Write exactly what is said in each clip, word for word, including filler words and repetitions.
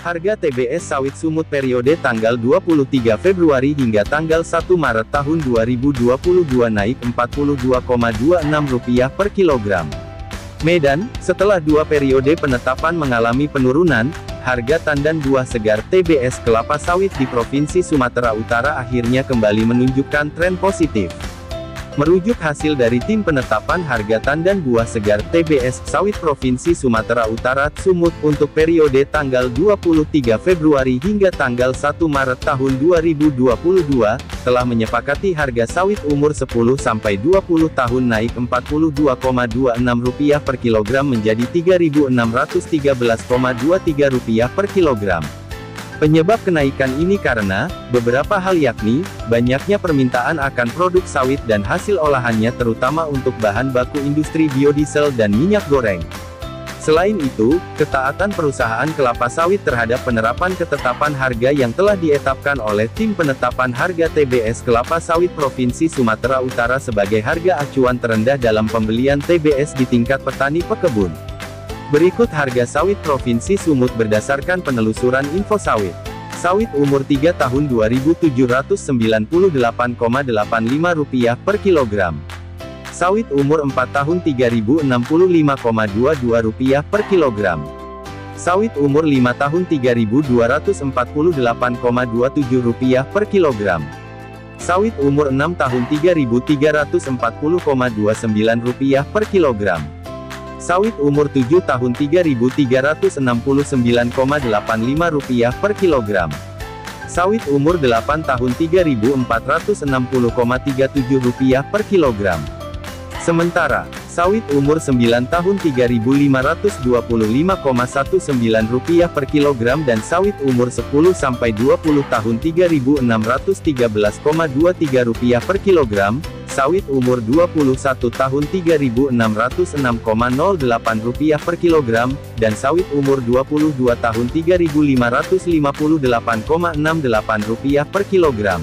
Harga T B S sawit sumut periode tanggal dua puluh tiga Februari hingga tanggal satu Maret tahun dua ribu dua puluh dua naik empat puluh dua koma dua enam rupiah per kilogram. Medan, setelah dua periode penetapan mengalami penurunan, harga tandan buah segar T B S kelapa sawit di Provinsi Sumatera Utara akhirnya kembali menunjukkan tren positif. Merujuk hasil dari tim penetapan harga tandan buah segar T B S sawit Provinsi Sumatera Utara Sumut untuk periode tanggal dua puluh tiga Februari hingga tanggal satu Maret tahun dua ribu dua puluh dua, telah menyepakati harga sawit umur sepuluh sampai dua puluh tahun naik empat puluh dua koma dua enam rupiah per kilogram menjadi tiga ribu enam ratus tiga belas koma dua tiga rupiah per kilogram. Penyebab kenaikan ini karena beberapa hal, yakni banyaknya permintaan akan produk sawit dan hasil olahannya terutama untuk bahan baku industri biodiesel dan minyak goreng. Selain itu, ketaatan perusahaan kelapa sawit terhadap penerapan ketetapan harga yang telah ditetapkan oleh tim penetapan harga T B S kelapa sawit Provinsi Sumatera Utara sebagai harga acuan terendah dalam pembelian T B S di tingkat petani pekebun. Berikut harga sawit Provinsi Sumut berdasarkan penelusuran Info Sawit. Sawit umur tiga tahun dua ribu tujuh ratus sembilan puluh delapan koma delapan lima rupiah per kilogram. Sawit umur empat tahun tiga ribu enam puluh lima koma dua dua rupiah per kilogram. Sawit umur lima tahun tiga ribu dua ratus empat puluh delapan koma dua tujuh rupiah per kilogram. Sawit umur enam tahun tiga ribu tiga ratus empat puluh koma dua sembilan rupiah per kilogram. Sawit umur tujuh tahun tiga ribu tiga ratus enam puluh sembilan koma delapan lima rupiah per kilogram. Sawit umur delapan tahun tiga ribu empat ratus enam puluh koma tiga tujuh rupiah per kilogram. Sementara, sawit umur sembilan tahun tiga ribu lima ratus dua puluh lima koma sembilan belas rupiah per kilogram dan sawit umur sepuluh sampai dua puluh tahun tiga ribu enam ratus tiga belas koma dua tiga rupiah per kilogram. Sawit umur dua puluh satu tahun tiga ribu enam ratus enam koma nol delapan rupiah per kilogram, dan sawit umur dua puluh dua tahun tiga ribu lima ratus lima puluh delapan koma enam delapan rupiah per kilogram.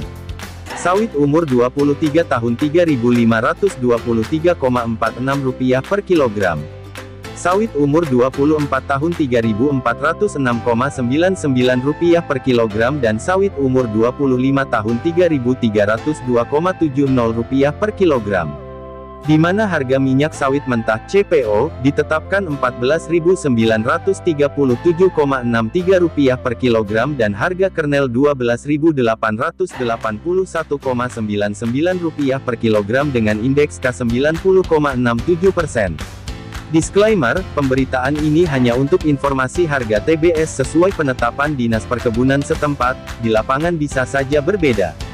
Sawit umur dua puluh tiga tahun tiga ribu lima ratus dua puluh tiga koma empat enam rupiah per kilogram. Sawit umur dua puluh empat tahun tiga ribu empat ratus enam koma sembilan sembilan rupiah per kilogram dan sawit umur dua puluh lima tahun tiga ribu tiga ratus dua koma tujuh nol rupiah per kilogram. Di mana harga minyak sawit mentah C P O ditetapkan empat belas ribu sembilan ratus tiga puluh tujuh koma enam tiga rupiah per kilogram dan harga kernel dua belas ribu delapan ratus delapan puluh satu koma sembilan sembilan rupiah per kilogram dengan indeks K sembilan puluh koma enam tujuh persen. Disclaimer, pemberitaan ini hanya untuk informasi harga T B S sesuai penetapan Dinas Perkebunan setempat, di lapangan bisa saja berbeda.